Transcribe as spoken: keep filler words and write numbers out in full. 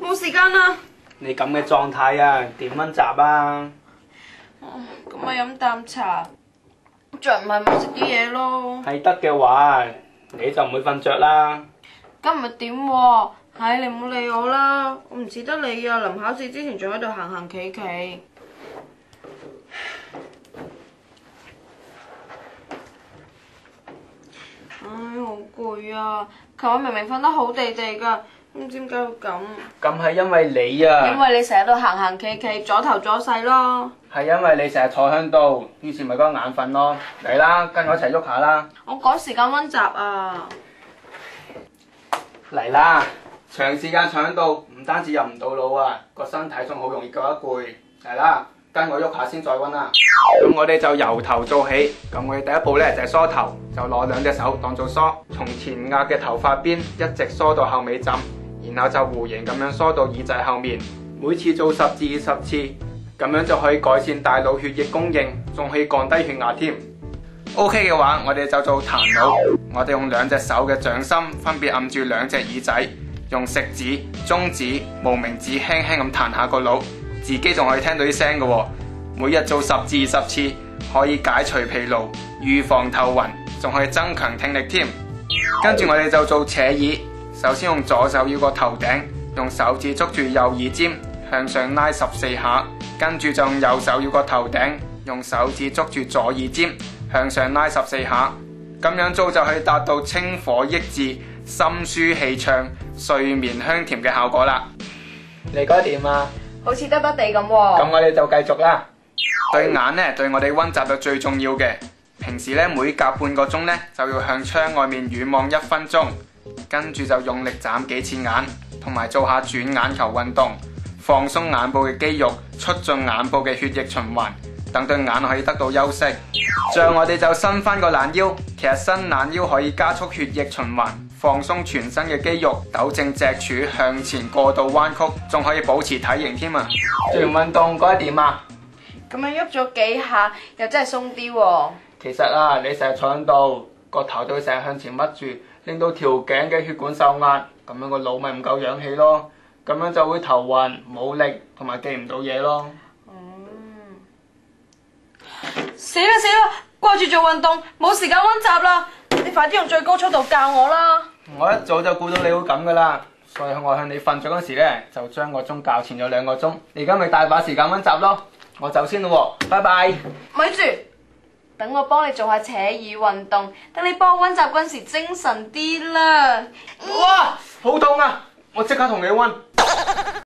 冇時間啦。 你咁嘅狀態啊，點溫習啊？ 咁咪飲啖茶，再唔係咪食啲嘢咯。 係得嘅話，你就唔會瞓着啦。 咁唔係點喎？唉，你唔好理我啦，我唔似得你啊！臨考試之前仲喺度行行企企。唉，好攰啊！琴晚明明瞓得好地地噶，唔知點解會咁？ 咁係因為你啊。 因為你成日都行行企企，左頭左勢咯。 係因為你成日坐喺度，於是咪嗰個眼瞓咯。嚟啦，跟我一齊喐下啦。 我趕時間溫習啊！ 嚟啦，長時間坐喺度，唔單止入唔到腦啊，個身體仲好容易覺得攰。嚟啦，跟我喐下先再溫啦。咁我哋就由頭做起。咁我哋第一步咧就係梳頭，就攞兩隻手當做梳，從前額嘅頭髮邊一直梳到後尾枕，然後就弧形咁樣梳到耳仔後面。每次做十至二十次，咁樣就可以改善大腦血液供應，仲可以降低血壓添。OK 嘅話，我哋就做彈腦。我哋用兩隻手嘅掌心分別按住兩隻耳仔，用食指、中指、無名指輕輕咁彈下個腦，自己仲可以聽到啲聲嘅喎。每日做十至二十次，可以解除疲勞、預防頭暈，仲可以增強聽力添。跟住我哋就做扯耳。首先用左手繞個頭頂，用手指捉住右耳尖，向上拉十四下。跟住就用右手繞個頭頂，用手指捉住左耳尖，向上拉十四下。咁樣做就可以達到清火益智、心舒氣暢、睡眠香甜嘅效果啦。你覺得點啊？ 好似得得地咁喎。 咁我哋就繼續啦。對眼呢，對我哋溫習就最重要嘅。平時呢，每隔半個鐘呢，就要向窗外面遠望一分鐘，跟住就用力眨幾次眼，同埋做下轉眼球運動，放鬆眼部嘅肌肉，促進眼部嘅血液循環，等對眼可以得到休息。最後我哋就伸翻個懶腰，其實伸懶腰可以加速血液循環，放鬆全身嘅肌肉，糾正脊柱向前過度彎曲，仲可以保持體型添啊！做完運動覺得點啊？ 咁樣喐咗幾下，又真係鬆啲喎。 其實啊，你成日坐喺度，個頭都會成日向前屈住，令到條頸嘅血管受壓，咁樣個腦咪唔夠氧氣咯，咁樣就會頭暈、冇力同埋記唔到嘢咯。 嗯，死啦死啦，掛住做運動，冇時間溫習啦！你快啲用最高速度教我啦！ 我一早就估到你會咁噶啦，所以我向你瞓着嗰時咧，就將個鐘校前咗兩個鐘，你而家咪大把時間溫習咯。我走先咯喎，拜拜。 咪住，等我幫你做下扯耳運動，等你幫我溫習嗰時精神啲啦。 哇，好痛啊！我即刻同你溫。